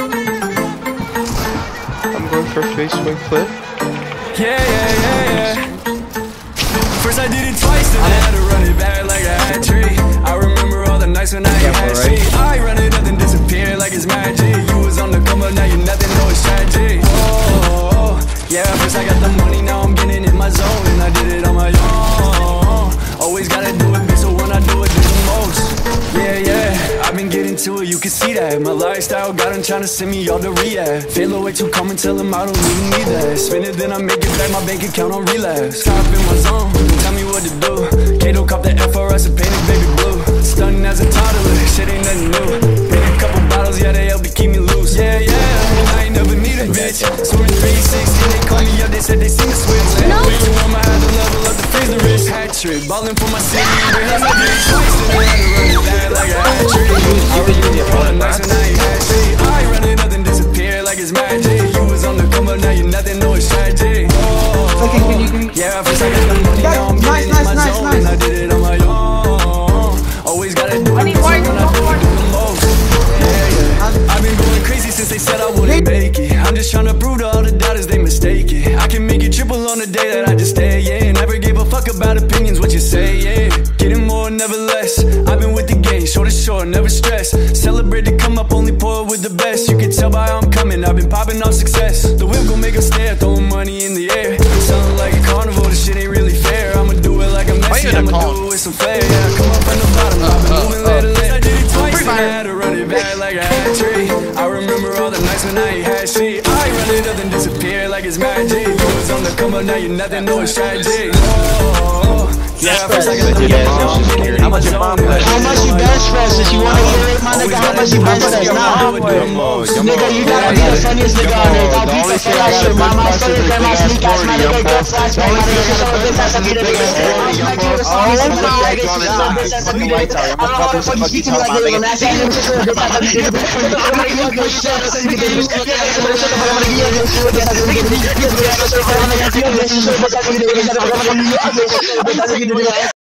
I'm going for a face swing flip. Yeah. First I did it twice, then I had to run it back like a hat trick. I remember all the nights when I ain't had shit. I run it up and disappear like it's magic. You was on the come up, now you nothing, no it's tragic. Oh, yeah, first I got the money, now I'm getting in my zone. And I did it on my own. Always gotta do it, bitch, so when I do it, do the most. Yeah, I've been getting to it, you can see that. My lifestyle got him trying to send me all to rehab. Fail away to come and tell him I don't even need that. Spend it, then I make it back, my bank account on relapse. Top in my zone, don't tell me what to do. Kato cop the FRS and painted baby blue. Stunning as a toddler, shit ain't nothing new. Bring a couple bottles, yeah, they help me keep me loose. Yeah, I ain't never need a bitch. Scoring 360, they call me up, they said they seen the switch. Bitch, I'ma have to level up the freezer rich. Hat trick, ballin' for my city, they had my bitch twice, then I had to run it back like a hat trick. I remember all the nights when I ain't had shit. I run it up and disappear like it's magic. You was on the come up, now you nothing, no it's tragic. Yeah, first I got the money, now I'm getting in my zone. And I did it on my own. Always gotta do it, so when I do it, do the most. Yeah. I've been going crazy since they said I wouldn't make it. I'm just tryna prove to all the doubters they mistake it. I can make it triple on the day that I just stay, yeah. Never gave a fuck about opinions, what you say, yeah. Getting more, never less. I've been with the game, short to short, never stress. Celebrate to come up, only pour with the best. You can tell by how I'm coming, I've been popping off success. The whip gon' make them stare, throwing money in the air. Sounding like a carnival, this shit ain't really fair. I'ma do it like I'm Messi, I'ma do it with some flair. Yeah, come up from the bottom, I've been moving later. I did it twice, and I had to run it back like a hat trick. I remember all the nights when I ain't had shit. I run it up and disappear like it's magic. You was on the come up, now you nothing, no it's tragic. Yeah, first I got the money, how much you bench press? If you wanna hear it, my nigga, how much you bench press? Nah, nigga, you gotta be the funniest nigga on earth. I'll beat the shit out of shit. My favorite friend, my sneak ass, my nigga, good flashback, my nigga, show a bitch ass, I beat a nigga. I don't know why the fuck you speaking like this, I'm not saying this shit, bitch ass, I beat a nigga. I'm gonna give you good shit, I'm gonna give you good shit, I'm gonna give you good shit, bitch ass, I'm gonna give you good shit, bitch ass, I'm gonna give you good shit, bitch ass, I'm gonna give you good shit, bitch ass, I'm gonna give you good shit, bitch ass, I'm gonna give you good shit.